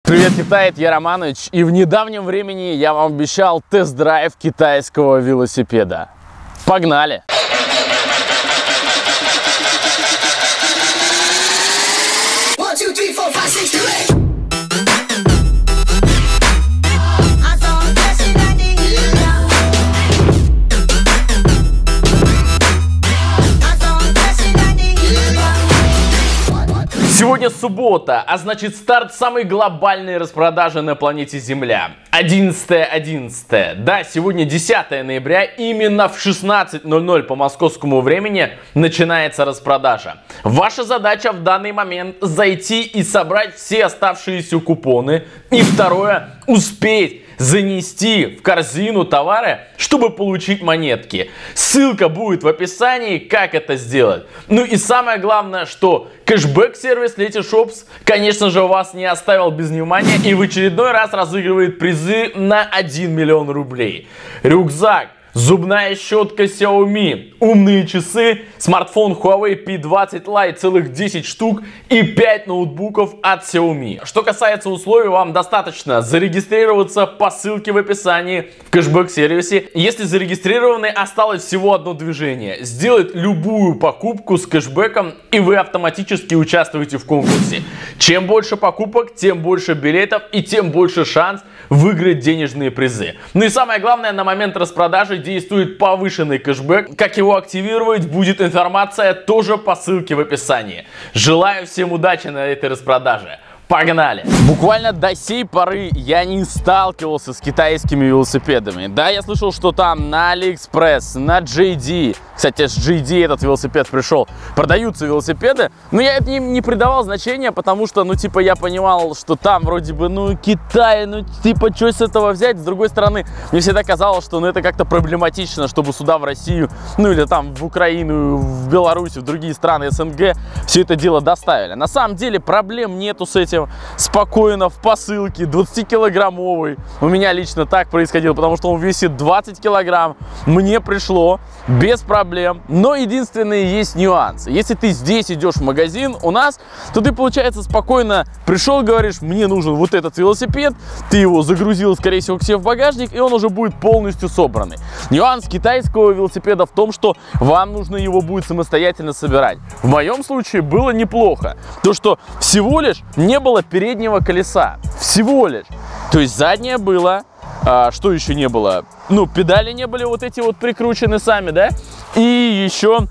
Привет, Китай, это я Романович, и в недавнем времени я вам обещал тест-драйв китайского велосипеда. Погнали! Сегодня суббота, а значит старт самой глобальной распродажи на планете Земля. 11.11. Да, сегодня 10 ноября, именно в 16:00 по московскому времени начинается распродажа. Ваша задача в данный момент зайти и собрать все оставшиеся купоны. И второе, успеть занести в корзину товары, чтобы получить монетки. Ссылка будет в описании, как это сделать. Ну и самое главное, что кэшбэк-сервис Letyshops, конечно же, вас не оставил без внимания и в очередной раз разыгрывает призы на 1 миллион рублей. Рюкзак, зубная щетка Xiaomi, умные часы, смартфон Huawei P20 Lite, целых 10 штук и 5 ноутбуков от Xiaomi. Что касается условий, вам достаточно зарегистрироваться по ссылке в описании в кэшбэк-сервисе. Если зарегистрированы, осталось всего одно движение. Сделать любую покупку с кэшбэком, и вы автоматически участвуете в конкурсе. Чем больше покупок, тем больше билетов и тем больше шанс выиграть денежные призы. Ну и самое главное, на момент распродажи действует повышенный кэшбэк. Как его активировать, будет информация тоже по ссылке в описании. Желаю всем удачи на этой распродаже. Погнали! Буквально до сей поры я не сталкивался с китайскими велосипедами. Да, я слышал, что там на AliExpress, на JD, кстати, с JD этот велосипед пришел, продаются велосипеды, но я им не придавал значения, потому что, ну, типа, я понимал, что там вроде бы, ну, Китай, ну, типа, что с этого взять? С другой стороны, мне всегда казалось, что, ну, это как-то проблематично, чтобы сюда, в Россию, ну, или там в Украину, в Беларусь, в другие страны СНГ все это дело доставили. На самом деле проблем нету с этим. Спокойно в посылке 20-килограммовый. У меня лично так происходило, потому что он весит 20 килограмм. Мне пришло без проблем. Но единственный есть нюанс. Если ты здесь идешь в магазин у нас, то ты, получается, спокойно пришел, говоришь, мне нужен вот этот велосипед. Ты его загрузил, скорее всего, к себе в багажник, и он уже будет полностью собранный. Нюанс китайского велосипеда в том, что вам нужно его будет самостоятельно собирать. В моем случае было неплохо. То, что всего лишь не было переднего колеса. Всего лишь. То есть заднее было. Что еще не было? Ну, педали не были вот эти вот прикручены сами, да? И еще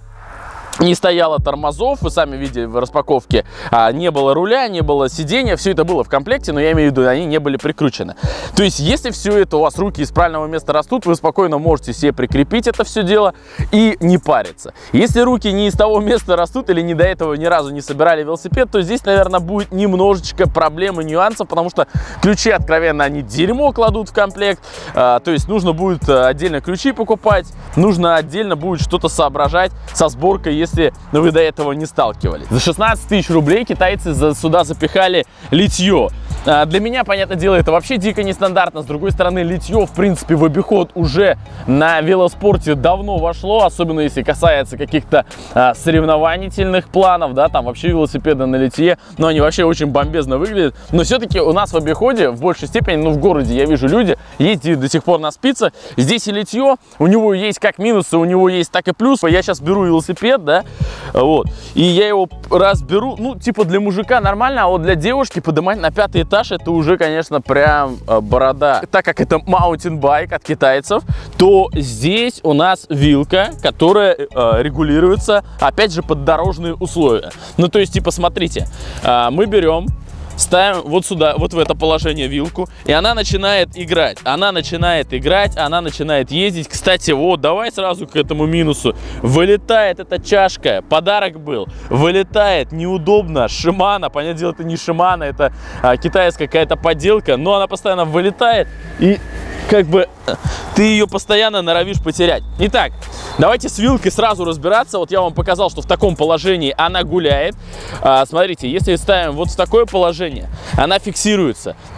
не стояло тормозов, вы сами видели в распаковке, не было руля, не было сидения, все это было в комплекте, но я имею в виду, они не были прикручены. То есть, если все это у вас руки из правильного места растут, вы спокойно можете себе прикрепить это все дело и не париться. Если руки не из того места растут или не до этого ни разу не собирали велосипед, то здесь, наверное, будет немножечко проблем и нюансов, потому что ключи, откровенно, они дерьмо кладут в комплект, то есть нужно будет отдельно ключи покупать, нужно отдельно будет что-то соображать со сборкой, если вы до этого не сталкивались. За 16 тысяч рублей китайцы сюда запихали литье. Для меня, понятное дело, это вообще дико нестандартно. С другой стороны, литье, в принципе, в обиход уже на велоспорте давно вошло, особенно если касается каких-то соревновательных планов, да, там вообще велосипеды на литье, но они вообще очень бомбезно выглядят. Но все-таки у нас в обиходе, в большей степени, ну, в городе я вижу люди ездят до сих пор на спицах. Здесь и литье, у него есть как минусы, у него есть так и плюсы. Я сейчас беру велосипед, да, вот, и я его разберу, ну, типа для мужика нормально, а вот для девушки поднимать на 5-й этаж, это уже, конечно, прям борода. Так как это маунтинбайк от китайцев, то здесь у нас вилка, которая регулируется, опять же, под дорожные условия. Ну, то есть, типа, смотрите, мы берем, ставим вот сюда, вот в это положение вилку, и она начинает играть. Она начинает играть, она начинает ездить. Кстати, вот, давай сразу к этому минусу. Вылетает эта чашка, подарок был. Вылетает, неудобно, Shimano. Понятное дело, это не Shimano, это китайская какая-то подделка, но она постоянно вылетает, и как бы ты ее постоянно норовишь потерять. Итак, давайте с вилкой сразу разбираться. Вот я вам показал, что в таком положении она гуляет. Смотрите, если ставим вот в такое положение, она фиксируется. То есть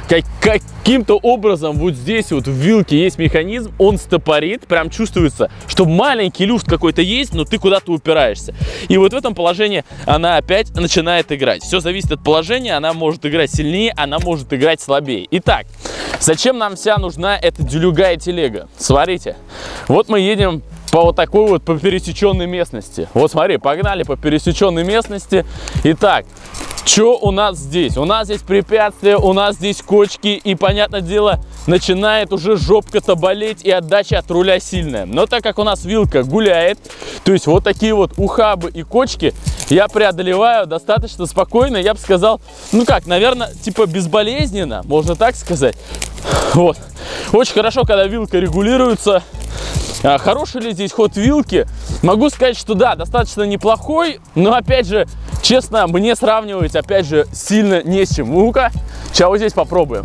каким-то образом вот здесь вот в вилке есть механизм, он стопорит, прям чувствуется, что маленький люфт какой-то есть, но ты куда-то упираешься. И вот в этом положении она опять начинает играть. Все зависит от положения, она может играть сильнее, она может играть слабее. Итак, зачем нам вся нужна эта дюлюга и телега? Смотрите, вот мы едем по вот такой вот по пересеченной местности. Вот смотри, погнали по пересеченной местности. Итак, что у нас здесь? У нас здесь препятствия, у нас здесь кочки, и, понятное дело, начинает уже жопка-то болеть, и отдача от руля сильная. Но так как у нас вилка гуляет, то есть вот такие вот ухабы и кочки я преодолеваю достаточно спокойно, я бы сказал, ну как, наверное, типа безболезненно, можно так сказать. Вот. Очень хорошо, когда вилка регулируется. Хороший ли здесь ход вилки? Могу сказать, что да, достаточно неплохой, но опять же, честно, мне сравнивать опять же сильно не с чем. Ну-ка, сейчас вот здесь попробуем.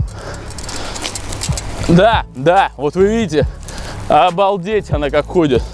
Да, вот вы видите, обалдеть она как ходит.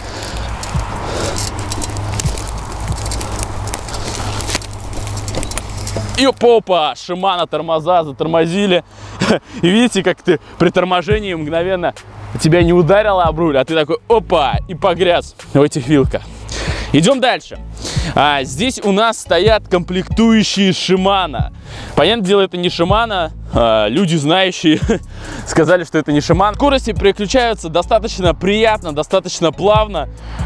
И опа, Shimano тормоза затормозили. И видите, как ты при торможении мгновенно тебя не ударило об руль, а ты такой опа, и погряз в этих вилках. Идем дальше. Здесь у нас стоят комплектующие Shimano. Понятное дело, это не Shimano. Люди, знающие, сказали, что это не Shimano. Скорости переключаются достаточно приятно, достаточно плавно.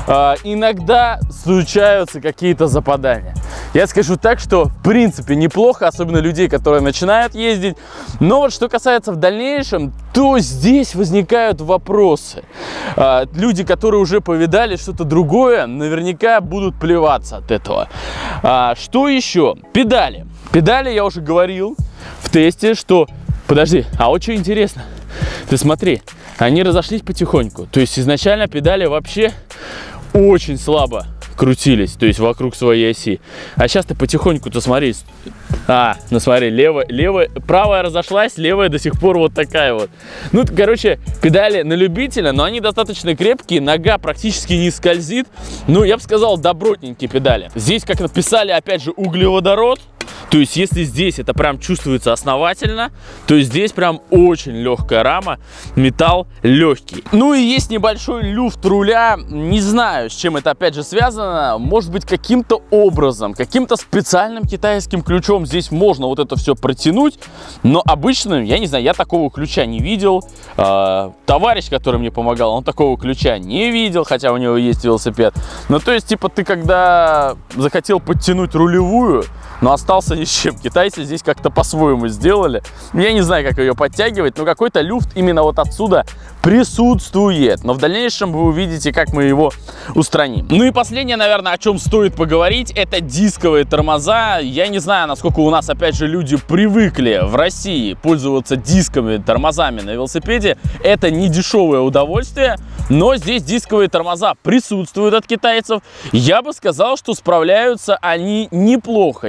Иногда случаются какие-то западания. Я скажу так, что в принципе неплохо, особенно людей, которые начинают ездить. Но вот что касается в дальнейшем, то здесь возникают вопросы. Люди, которые уже повидали что-то другое, наверняка будут плеваться от этого. Что еще? Педали. Педали я уже говорил в тесте, что... Подожди, а вот что интересно. Ты смотри, они разошлись потихоньку. То есть изначально педали вообще очень слабо крутились, то есть вокруг своей оси. А сейчас ты потихоньку-то смотри. Ну смотри, левая, правая разошлась, левая до сих пор вот такая вот. Ну, короче, педали на любителя, но они достаточно крепкие, нога практически не скользит. Ну, я бы сказал, добротненькие педали. Здесь, как написали, опять же, углеводород. То есть, если здесь это прям чувствуется основательно, то здесь прям очень легкая рама, металл легкий. Ну и есть небольшой люфт руля, не знаю, с чем это опять же связано, может быть каким-то образом, каким-то специальным китайским ключом здесь можно вот это все протянуть, но обычно, я не знаю, я такого ключа не видел. Товарищ, который мне помогал, он такого ключа не видел, хотя у него есть велосипед. Ну то есть, типа, ты когда захотел подтянуть рулевую, но остался ни с чем. Китайцы здесь как-то по-своему сделали. Я не знаю, как ее подтягивать, но какой-то люфт именно вот отсюда присутствует. Но в дальнейшем вы увидите, как мы его устраним. Ну и последнее, наверное, о чем стоит поговорить, это дисковые тормоза. Я не знаю, насколько у нас, опять же, люди привыкли в России пользоваться дисковыми тормозами на велосипеде. Это не дешевое удовольствие, но здесь дисковые тормоза присутствуют от китайцев. Я бы сказал, что справляются они неплохо.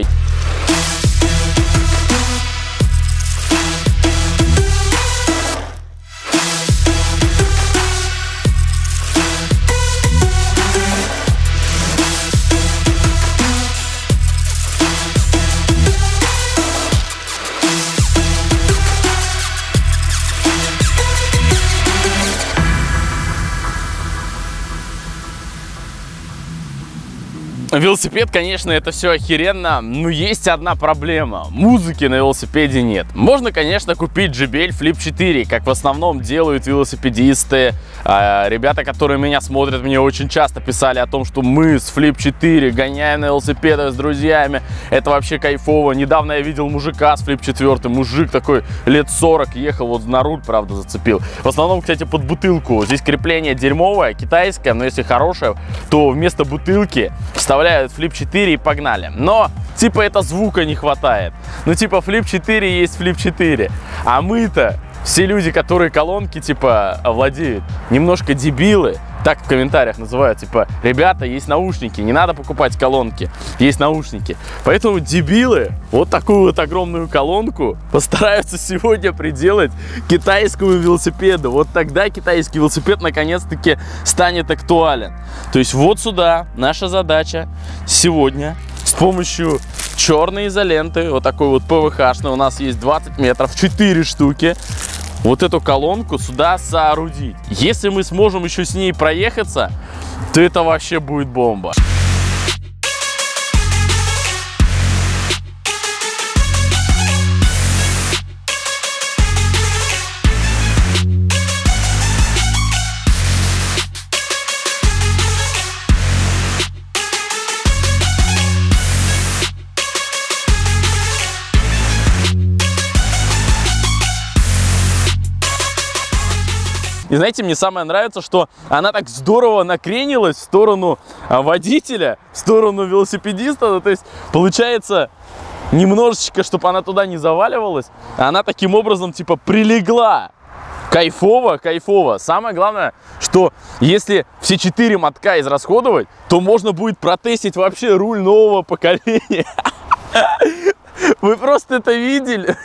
Велосипед, конечно, это все охеренно, но есть одна проблема. Музыки на велосипеде нет. Можно, конечно, купить JBL Flip 4, как в основном делают велосипедисты. Ребята, которые меня смотрят, мне очень часто писали о том, что мы с Flip 4 гоняем на велосипедах с друзьями. Это вообще кайфово. Недавно я видел мужика с Flip 4. Мужик такой лет 40 ехал, вот на руль, правда, зацепил. В основном, кстати, под бутылку. Здесь крепление дерьмовое, китайское, но если хорошее, то вместо бутылки вставляют Flip 4 и погнали. Но типа это звука не хватает. Ну типа Flip 4 есть Flip 4. А мы-то, все люди, которые колонки типа владеют, немножко дебилы. Так в комментариях называют, типа, ребята, есть наушники, не надо покупать колонки, есть наушники. Поэтому дебилы вот такую вот огромную колонку постараются сегодня приделать китайскому велосипеду. Вот тогда китайский велосипед наконец-таки станет актуален. То есть вот сюда наша задача сегодня помощью черной изоленты, вот такой вот ПВХ-шной, у нас есть 20 метров, 4 штуки, вот эту колонку сюда соорудить. Если мы сможем еще с ней проехаться, то это вообще будет бомба. И знаете, мне самое нравится, что она так здорово накренилась в сторону водителя, в сторону велосипедиста. Ну, то есть, получается, немножечко, чтобы она туда не заваливалась, она таким образом, типа, прилегла. Кайфово, кайфово. Самое главное, что если все 4 мотка израсходовать, то можно будет протестить вообще руль нового поколения. Вы просто это видели?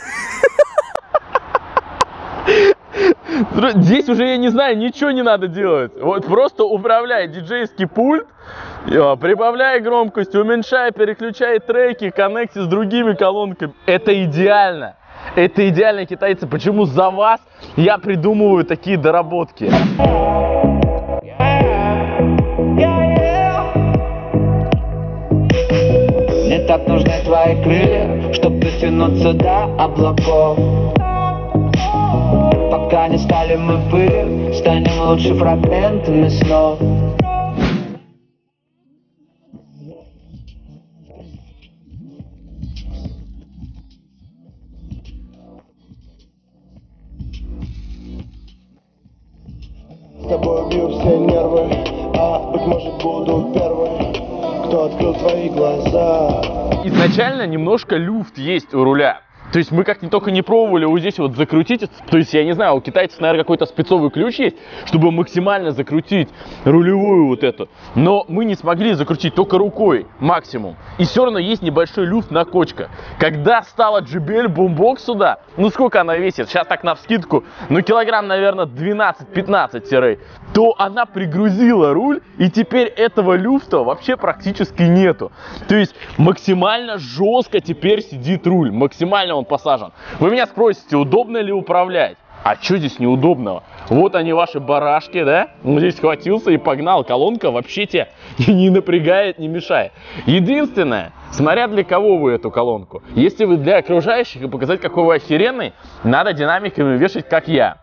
Здесь уже, я не знаю, ничего не надо делать. Вот просто управляй диджейский пульт, прибавляй громкость, уменьшай, переключай треки, коннекти с другими колонками. Это идеально. Это идеально, китайцы. Почему за вас я придумываю такие доработки? Мне так нужны твои крылья, чтобы дотянуться до облаков. Пока не стали мы в пыль, станем лучше фрагментами снов. С тобой бью все нервы, а быть может буду первый, кто открыл твои глаза. Изначально немножко люфт есть у руля. То есть мы как-то только не пробовали вот здесь вот закрутить. То есть, я не знаю, у китайцев, наверное, какой-то спецовый ключ есть, чтобы максимально закрутить рулевую вот эту. Но мы не смогли закрутить только рукой максимум. И все равно есть небольшой люфт на кочках. Когда стала JBL Boombox сюда, ну сколько она весит? Сейчас так навскидку, ну килограмм, наверное, 12-15, то она пригрузила руль, и теперь этого люфта вообще практически нету. То есть максимально жестко теперь сидит руль, максимально он посажен. Вы меня спросите, удобно ли управлять? А что здесь неудобного? Вот они, ваши барашки, да? Он здесь схватился и погнал. Колонка вообще тебя не напрягает, не мешает. Единственное, смотря для кого вы эту колонку. Если вы для окружающих и показать, какой вы охеренный, надо динамиками вешать, как я.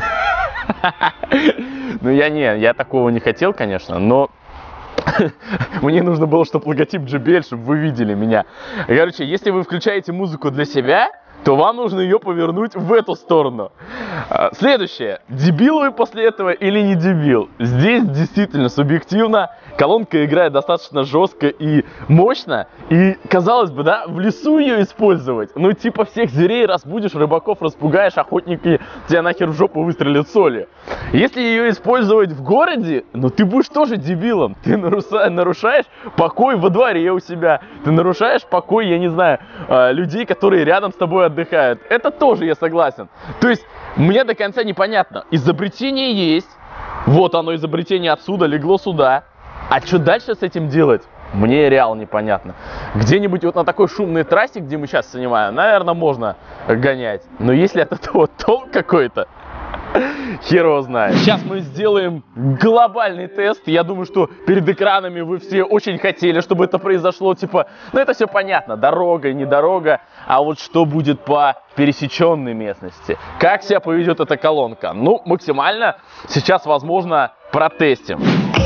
Ну я такого не хотел, конечно, но мне нужно было, чтобы логотип JBL, чтобы вы видели меня. Короче, если вы включаете музыку для себя, то вам нужно ее повернуть в эту сторону. Следующее. Дебил вы после этого или не дебил? Здесь действительно субъективно. Колонка играет достаточно жестко и мощно. И, казалось бы, да, в лесу ее использовать. Ну, типа всех зверей разбудишь, рыбаков распугаешь, охотники тебя нахер в жопу выстрелят солью. Если ее использовать в городе, ну, ты будешь тоже дебилом. Ты нарушаешь покой во дворе у себя. Ты нарушаешь покой, я не знаю, людей, которые рядом с тобой отдыхают. Это тоже я согласен. То есть, мне до конца непонятно. Изобретение есть. Вот оно, изобретение отсюда, легло сюда. А что дальше с этим делать? Мне реально непонятно. Где-нибудь вот на такой шумной трассе, где мы сейчас снимаем, наверное, можно гонять. Но если от этого толк какой-то, хер его знает. Сейчас мы сделаем глобальный тест. Я думаю, что перед экранами вы все очень хотели, чтобы это произошло. Типа, ну это все понятно. Дорога, не дорога. А вот что будет по пересеченной местности? Как себя поведет эта колонка? Ну, максимально сейчас, возможно, протестим.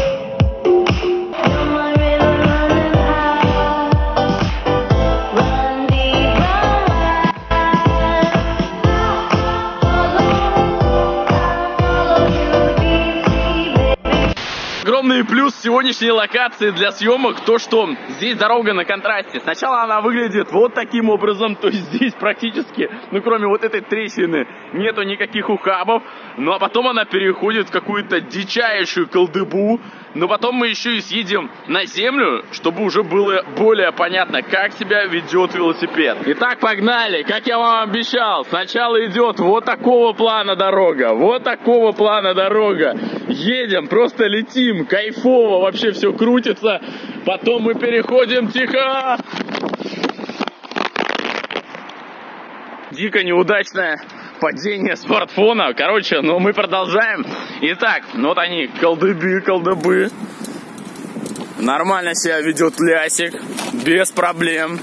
Огромный плюс сегодняшней локации для съемок то, что здесь дорога на контрасте. Сначала она выглядит вот таким образом, то есть здесь практически, ну кроме вот этой трещины, нету никаких ухабов. Ну а потом она переходит в какую-то дичайшую колдыбу. Но потом мы еще и съедем на землю, чтобы уже было более понятно, как себя ведет велосипед. Итак, погнали! Как я вам обещал, сначала идет вот такого плана дорога. Вот такого плана дорога. Едем, просто летим, кайфово, вообще все крутится. Потом мы переходим, тихо. Дико неудачное падение смартфона. Короче, но мы продолжаем. Итак, вот они, колдыбы. Нормально себя ведет лясик. Без проблем.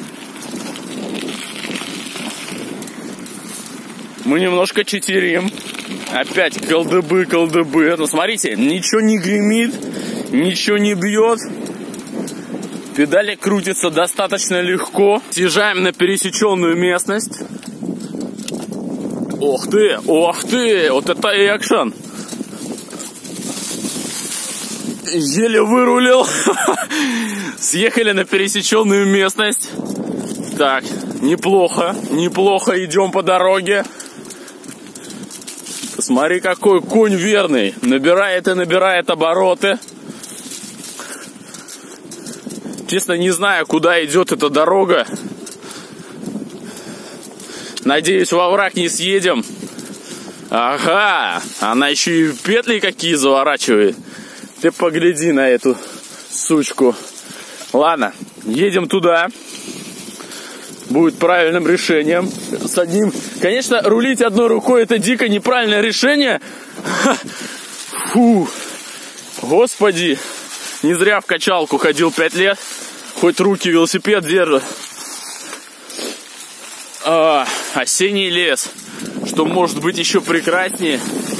Мы немножко читерим. Опять колдыбы. Ну, смотрите, ничего не гремит, ничего не бьет. Педали крутятся достаточно легко. Съезжаем на пересеченную местность. Ох ты, вот это экшен. Еле вырулил. Съехали на пересеченную местность. Так, неплохо, идем по дороге. Смотри, какой конь верный. Набирает обороты. Честно, не знаю, куда идет эта дорога. Надеюсь, во враг не съедем. Ага, она еще и петли какие заворачивает. Ты погляди на эту сучку. Ладно, едем туда. Будет правильным решением. С одним... Конечно, рулить одной рукой — это дико неправильное решение. Фу. Господи. Не зря в качалку ходил 5 лет. Хоть руки велосипед держат. Осенний лес. Что может быть еще прекраснее?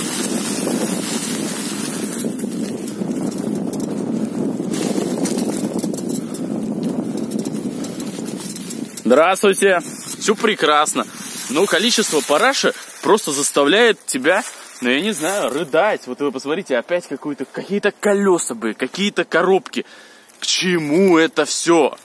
Здравствуйте. Все прекрасно. Но количество параши просто заставляет тебя, ну я не знаю, рыдать. Вот вы посмотрите, опять какие-то колеса, какие-то коробки. К чему это все?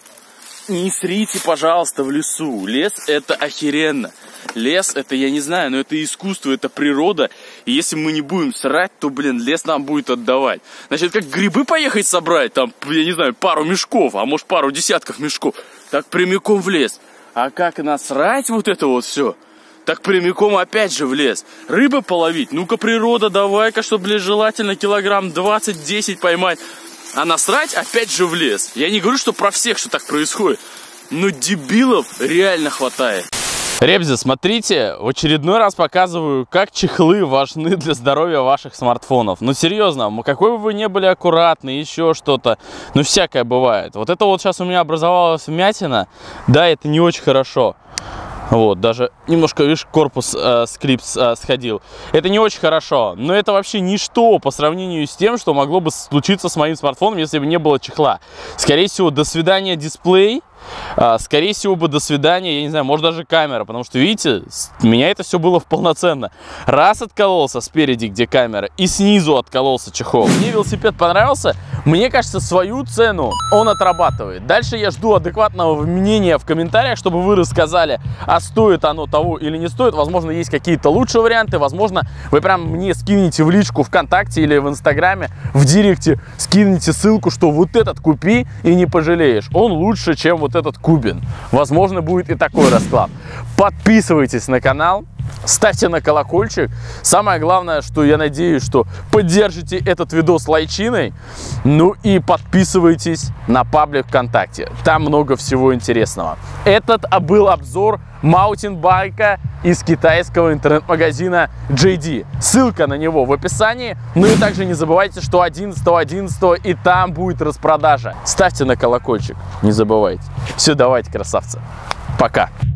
Не срите, пожалуйста, в лесу. Лес — это охеренно. Лес — это, я не знаю, но это искусство, это природа. И если мы не будем срать, то, лес нам будет отдавать. Значит, как грибы поехать собрать, там, я не знаю, пару мешков, а может пару десятков мешков, так прямиком в лес. А как насрать вот это вот все, так прямиком опять же в лес. Рыбы половить, ну-ка, природа, давай-ка, чтобы, желательно килограмм 20-10 поймать. А насрать опять же в лес. Я не говорю, что про всех, что так происходит, но дебилов реально хватает. Ребзи, смотрите, в очередной раз показываю, как чехлы важны для здоровья ваших смартфонов. Ну серьезно, какой бы вы ни были аккуратны, еще что-то, ну всякое бывает. Вот это вот сейчас у меня образовалась вмятина, да, это не очень хорошо. Вот, даже немножко, видишь, корпус скрипт сходил. Это не очень хорошо, но это вообще ничто по сравнению с тем, что могло бы случиться с моим смартфоном, если бы не было чехла. Скорее всего, до свидания дисплей. Скорее всего бы до свидания, я не знаю, может даже камера, потому что, видите, у меня это все было полноценно. Раз откололся спереди, где камера, и снизу откололся чехол. Мне велосипед понравился, мне кажется, свою цену он отрабатывает. Дальше я жду адекватного мнения в комментариях, чтобы вы рассказали, а стоит оно того или не стоит. Возможно, есть какие-то лучшие варианты, возможно, вы прям мне скинете в личку ВКонтакте или в Инстаграме, в директе скинете ссылку, что вот этот купи и не пожалеешь. Он лучше, чем вот этот Кубин. Возможно, будет и такой расклад. Подписывайтесь на канал, ставьте на колокольчик. Самое главное, что я надеюсь, что поддержите этот видос лайчиной. Ну и подписывайтесь на паблик ВКонтакте. Там много всего интересного. Этот был обзор маунтинбайка из китайского интернет-магазина JD. Ссылка на него в описании. Ну и также не забывайте, что 11.11 и там будет распродажа. Ставьте на колокольчик, не забывайте. Все, давайте, красавцы. Пока.